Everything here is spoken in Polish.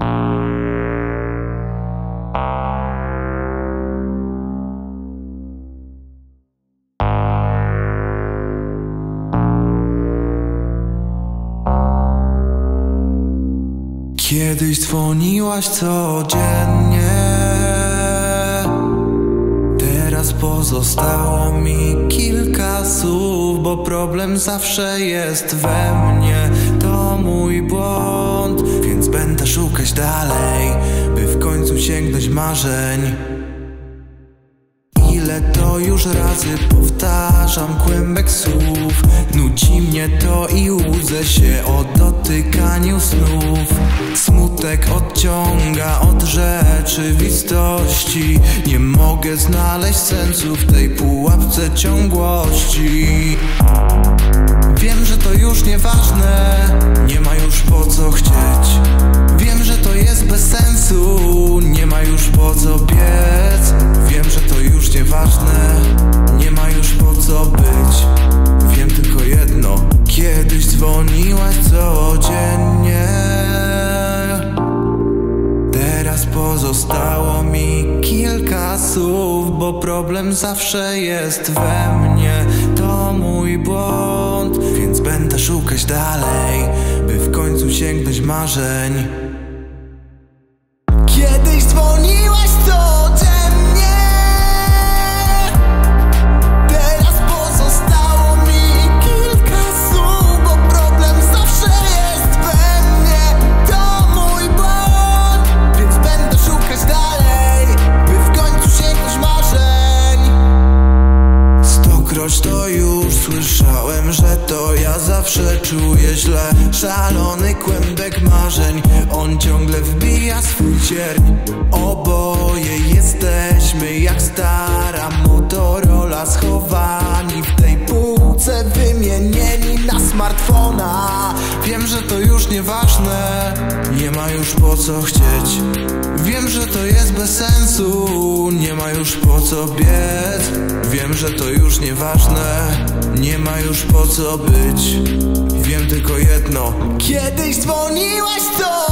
Kiedyś dzwoniłaś codziennie, teraz pozostało mi kilka słów, bo problem zawsze jest we mnie. To mój błąd, więc będę szukać dalej, by w końcu sięgnąć marzeń. Ile to już razy powtarzam kłębek słów, nudzi mnie to i łudzę się o dotykaniu snów. Smutek odciąga od rzeczywistości, nie mogę znaleźć sensu w tej pułapce ciągłości. Wiem, że to już nieważne, nie ma już po co chcieć. Wiem, że to jest bez sensu, nie ma już po co biec. Wiem, że to już nieważne, nie ma już po co być. Wiem tylko jedno, kiedyś dzwoniłaś codziennie, teraz pozostało mi kilka słów, bo problem zawsze jest we mnie. To mój błąd, więc będę szukać dalej, by w końcu sięgnąć marzeń. Kiedyś dzwoniłaś codziennie, teraz pozostało mi kilka słów, bo problem zawsze jest we mnie. To mój błąd, więc będę szukać dalej, by w końcu sięgnąć marzeń. Stokroć to już słyszałem, że to ja zawsze czuję źle. Szalony kłębek marzeń, on ciągle wbija swój cierń. Oboje jesteśmy jak stara Motorola, schowani w tej półce, wymienieni na smartfona. Wiem, że to już nieważne, nie ma już po co chcieć. Wiem, że to jest bez sensu, nie ma już po co biec. Wiem, że to już nieważne, nie ma już po co być. Wiem tylko jedno, kiedyś dzwoniłaś